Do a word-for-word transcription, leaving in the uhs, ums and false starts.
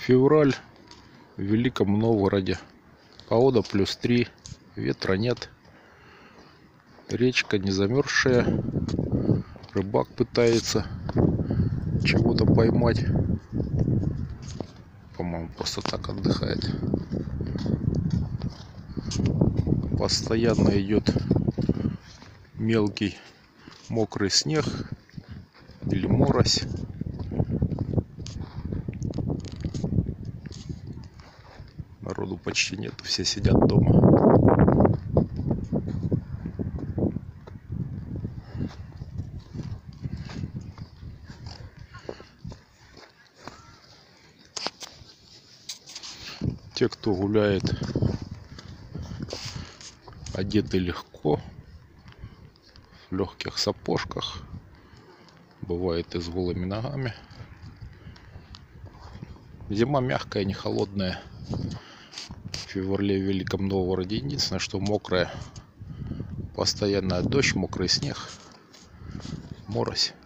Февраль в Великом Новгороде. Погода плюс три, ветра нет. Речка не замерзшая. Рыбак пытается чего-то поймать. По-моему, просто так отдыхает. Постоянно идет мелкий мокрый снег или морось. Народу почти нет, все сидят дома. Те, кто гуляет, одеты легко, в легких сапожках, бывает и с голыми ногами. Зима мягкая, не холодная. В феврале в Великом Новгороде единственное, что мокрая. Постоянно дождь, мокрый снег, морось.